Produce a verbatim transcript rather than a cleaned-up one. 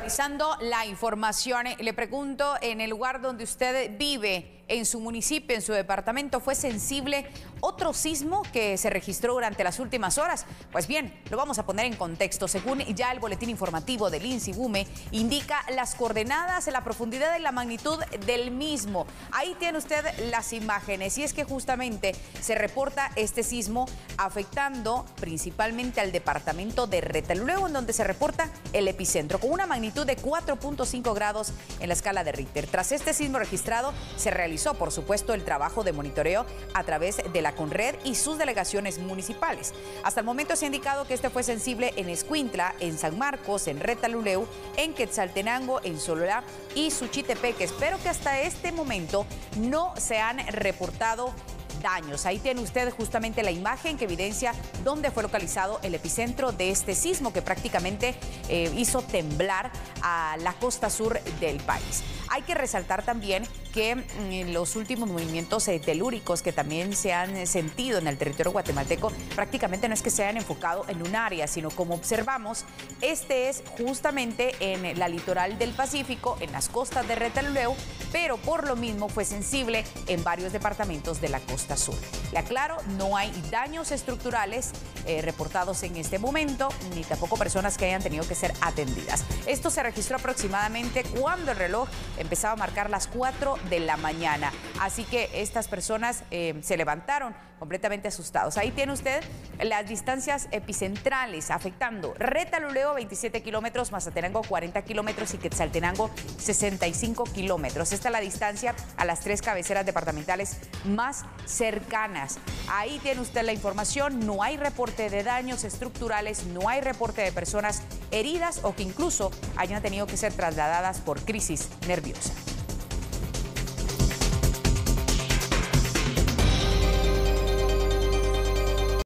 Revisando la información, le pregunto, en el lugar donde usted vive, en su municipio, en su departamento, ¿fue sensible otro sismo que se registró durante las últimas horas? Pues bien, lo vamos a poner en contexto. Según ya el boletín informativo del INSIBUME, indica las coordenadas, la profundidad y la magnitud del mismo. Ahí tiene usted las imágenes. Y es que justamente se reporta este sismo afectando principalmente al departamento de Retaluleu, en donde se reporta el epicentro, con una magnitud de cuatro punto cinco grados en la escala de Richter. Tras este sismo registrado, se realizó por supuesto el trabajo de monitoreo a través de la CONRED y sus delegaciones municipales. Hasta el momento se ha indicado que este fue sensible en Escuintla, en San Marcos, en Retaluleu, en Quetzaltenango, en Sololá y Suchitepeque. Espero que hasta este momento no se han reportado daños. Ahí tiene usted justamente la imagen que evidencia dónde fue localizado el epicentro de este sismo que prácticamente eh, hizo temblar a la costa sur del país. Hay que resaltar también que mm, los últimos movimientos eh, telúricos que también se han eh, sentido en el territorio guatemalteco prácticamente no es que se hayan enfocado en un área, sino como observamos, este es justamente en la litoral del Pacífico, en las costas de Retaluleu, pero por lo mismo fue sensible en varios departamentos de la costa sur. Le aclaro, no hay daños estructurales eh, reportados en este momento, ni tampoco personas que hayan tenido que ser atendidas. Esto se registró aproximadamente cuando el reloj empezaba a marcar las cuatro de la mañana. Así que estas personas eh, se levantaron completamente asustados. Ahí tiene usted las distancias epicentrales afectando Retaluleu veintisiete kilómetros, Mazatenango cuarenta kilómetros y Quetzaltenango sesenta y cinco kilómetros. Esta es la distancia a las tres cabeceras departamentales más cercanas. Ahí tiene usted la información. No hay reporte de daños estructurales, no hay reporte de personas heridas o que incluso hayan tenido que ser trasladadas por crisis nerviosa.